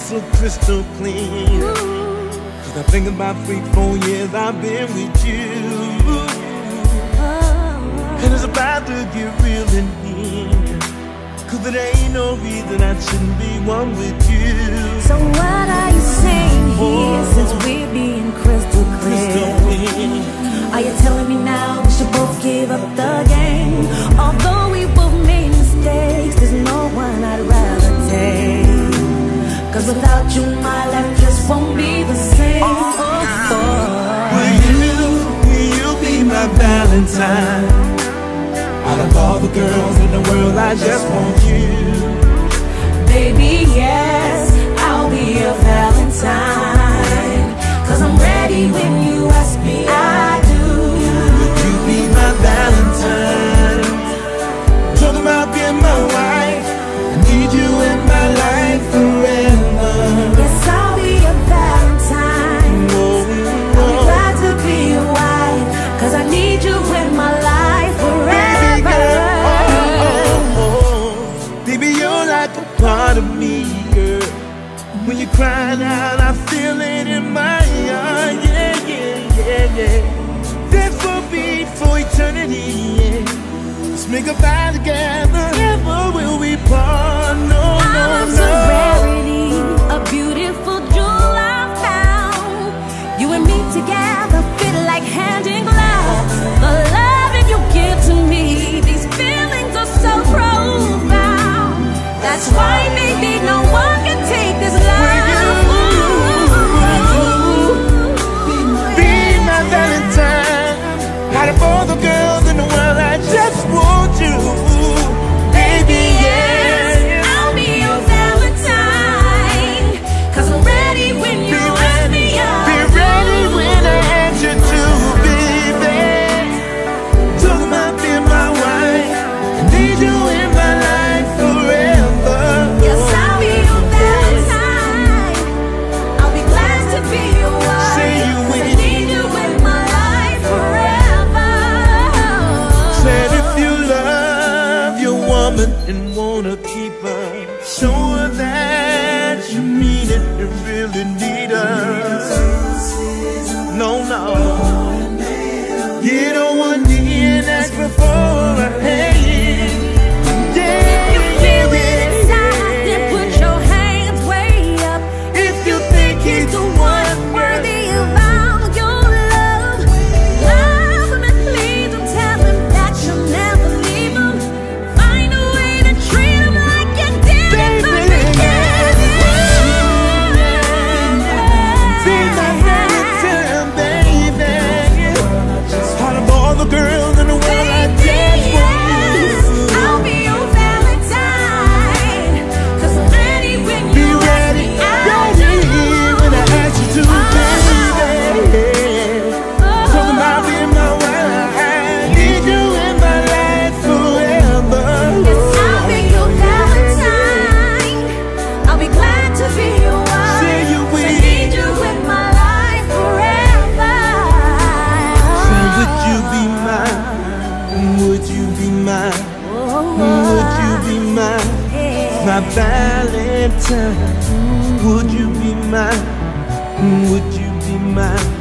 so crystal clean. Cause I think about 3-4 years I've been with you, and it's about to get real in here. Cause there ain't no reason I shouldn't be one with you. So what are you saying here, since we're being crystal clear? Are you telling me now we should both give up the game? Although we both made mistakes, there's no one I'd rather take. Cause without you my life just won't be the same. Will you be my Valentine? Out of all the girls in the world, I just want you. Baby, yes, I'll be your Valentine. Cause I'm ready when you ask me, I do. Would you be my Valentine? Talking about being my wife, I need you in my life forever. Yes, I'll be your Valentine. I'll be glad to be your wife, cause I need you in my life forever. Baby, you're like a part of me, girl. When you're crying out, I feel it in my heart. Yeah, yeah, yeah, yeah. This will be for eternity, yeah. Let's make a vow together. Never will we part, no, no, no. Rarity, a beautiful jewel I found. You and me together fit like hand in glove. The loving you give to me, these feelings are so profound. That's why, baby, no one can take this love. Be my Valentine. Out of all the girls in the world, I just want you. Baby, yes, I'll be your Valentine. Cause I'm ready when you ask me out. be ready when I ask you to, baby. Talking about being my wife, I need you in my life forever. Yes, I'll be your Valentine. I'll be glad to be your wife. Say you Cause I with need you in my life forever. Said if you love your woman and wanna keep her, show her that you mean it and really need her. No, no, get on one knee and ask her for a hand. Yeah, If you feel it yeah, inside, then put your hands way up. if you think he's the one, Worthy of all your love. Love him and please him. Tell him that you'll never leave him. Find a way to treat him like you did in the beginning. be my Valentine, baby. Out of all the girls in the world, I just want you. I'll be your Valentine. Cause I'm ready when Be you ask ready, me, I ready when I ask you to, baby. Talking about being my wife, I need you in my life forever. Yes, I'll be your Valentine. I'll be glad to be your wife. Say you I will. need you in my life forever. Say, would you be mine? Would you be mine? Would you be mine? My Valentine. Would you be mine? Would you be mine?